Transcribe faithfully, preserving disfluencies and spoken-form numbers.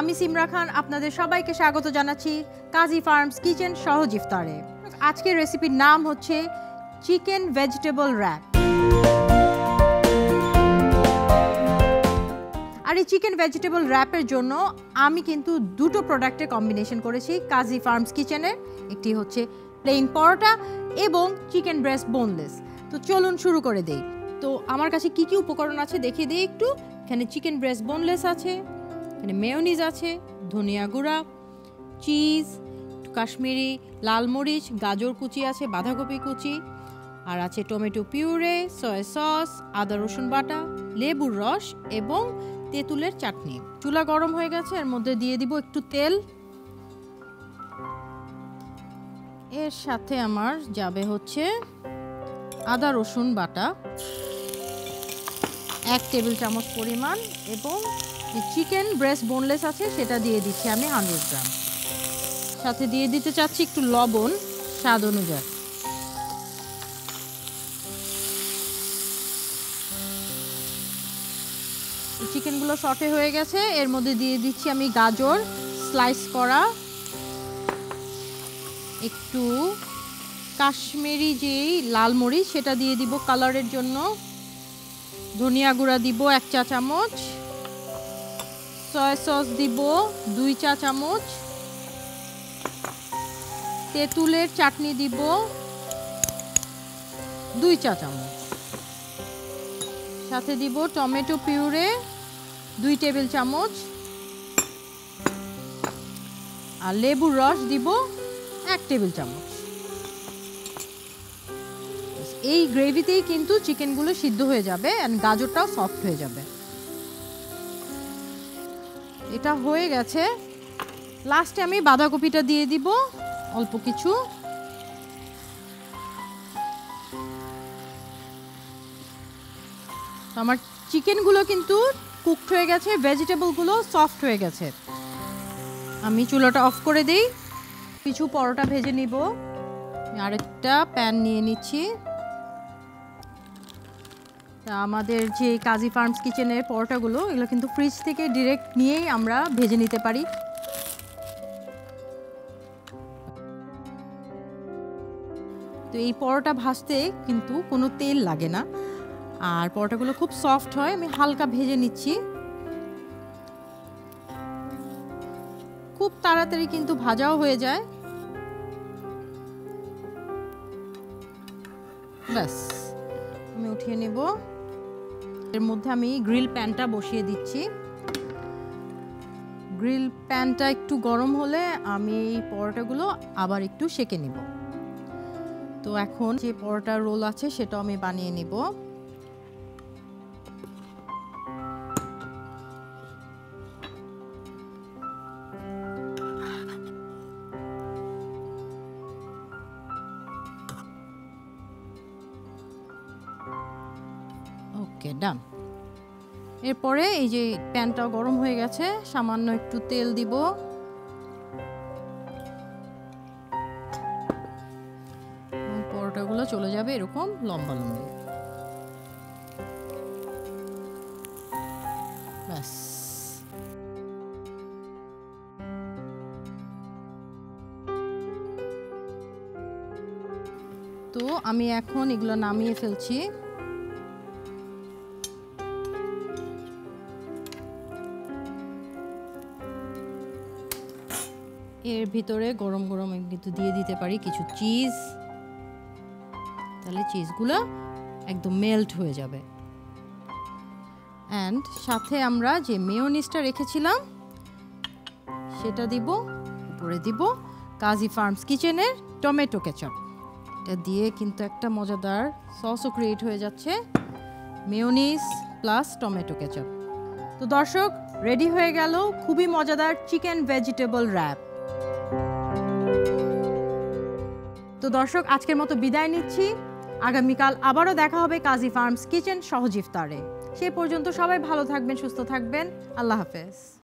আমি সিমরা খান আপনাদের সবাইকে স্বাগত জানাচ্ছি কাজী ফার্মস কিচেন সহজ ইফতারে। আজকের রেসিপির নাম হচ্ছে চিকেন ভেজিটেবল র্যাপ। আর এই চিকেন ভেজিটেবল র্যাপের জন্য আমি কিন্তু দুটো প্রোডাক্টের কম্বিনেশন করেছি কাজী ফার্মস কিচেনের। একটি হচ্ছে প্লেন পরোটা এবং চিকেন ব্রেস্ট বোনলেস। তো চলুন শুরু করে দেই। তো আমার কাছে কি কি উপকরণ আছে দেখিয়ে দিই একটু। এখানে চিকেন ব্রেস্ট বোনলেস আছে, এখানে মেয়োনিজ আছে, ধনিয়া গুঁড়া, চিজ, কাশ্মীরি লাল মরিচ, গাজর কুচি আছে, বাঁধাকপি কুচি, আর আছে টমেটো পিউরে, সয়া সস, আদা রসুন বাটা, লেবুর রস এবং তেঁতুলের চাটনি। চুলা গরম হয়ে গেছে, এর মধ্যে দিয়ে দিব একটু তেল। এর সাথে আমার যাবে হচ্ছে আদা রসুন বাটা এক টেবিল চামচ পরিমাণ, এবং যে চিকেন ব্রেস্ট বোনলেস আছে সেটা দিয়ে দিচ্ছি আমি হান্ড্রেড গ্রাম। সাথে দিয়ে দিতে চাচ্ছি একটু লবণ স্বাদ অনুযায়ী। চিকেনগুলো সটে হয়ে গেছে, এর মধ্যে দিয়ে দিচ্ছি আমি গাজর স্লাইস করা, একটু কাশ্মীরি যেই লাল মরিচ সেটা দিয়ে দিব কালারের জন্য, ধনিয়া গুঁড়া দিব এক চা চামচ, সয়া সস দিব দুই চা চামচ, তেঁতুলের চাটনি দিব দুই চা চামচ, সাথে দিব টমেটো পিউরে দুই টেবিল চামচ, আর লেবুর রস দিব এক টেবিল চামচ। এই গ্রেভিতেই কিন্তু চিকেনগুলো সিদ্ধ হয়ে যাবে আর গাজরটাও সফট হয়ে যাবে। এটা হয়ে গেছে, লাস্টে আমি বাঁধাকপিটা দিয়ে দিব অল্প কিছু। আমার চিকেনগুলো কিন্তু কুকড হয়ে গেছে, ভেজিটেবলগুলো সফট হয়ে গেছে। আমি চুলাটা অফ করে দিই, কিছু পরোটা ভেজে নিব। আরেকটা প্যান নিয়ে নিচ্ছি। আমাদের যে কাজী ফার্মস কিচেনের পরোটাগুলো এগুলো কিন্তু ফ্রিজ থেকে ডিরেক্ট নিয়েই আমরা ভেজে নিতে পারি। তো এই পরোটা ভাজতে কিন্তু কোনো তেল লাগে না, আর পরোটাগুলো খুব সফট হয়। আমি হালকা ভেজে নিচ্ছি, খুব তাড়াতাড়ি কিন্তু ভাজাও হয়ে যায়। ব্যাস, আমি উঠিয়ে নেব। এর মধ্যে আমি গ্রিল প্যানটা বসিয়ে দিচ্ছি। গ্রিল প্যানটা একটু গরম হলে আমি এই পরোটাগুলো আবার একটু সেঁকে নিব। তো এখন যে পরোটা রোল আছে সেটা আমি বানিয়ে নিব। ওকে, ডান। এরপরে এই যে প্যানটা গরম হয়ে গেছে, সামান্য একটু তেল দিব। পরোটাগুলো চলে যাবে এরকম লম্বা লম্বা। ব্যাস, তো আমি এখন এগুলো নামিয়ে ফেলছি। এর ভিতরে গরম গরম কিন্তু দিয়ে দিতে পারি কিছু চিজ, তাহলে চিজগুলো একদম মেল্ট হয়ে যাবে। অ্যান্ড সাথে আমরা যে মেয়োনিজটা রেখেছিলাম সেটা দিব, উপরে দিব কাজী ফার্মস কিচেনের টমেটো কেচাপ। এটা দিয়ে কিন্তু একটা মজাদার সসও ক্রিয়েট হয়ে যাচ্ছে, মেয়োনিজ প্লাস টমেটো কেচাপ। তো দর্শক, রেডি হয়ে গেল খুবই মজাদার চিকেন ভেজিটেবল র্যাপ। তো দর্শক, আজকের মতো বিদায় নিচ্ছি। আগামীকাল আবারও দেখা হবে কাজী ফার্মস কিচেন সহজ ইফতারে। সে পর্যন্ত সবাই ভালো থাকবেন, সুস্থ থাকবেন। আল্লাহ হাফেজ।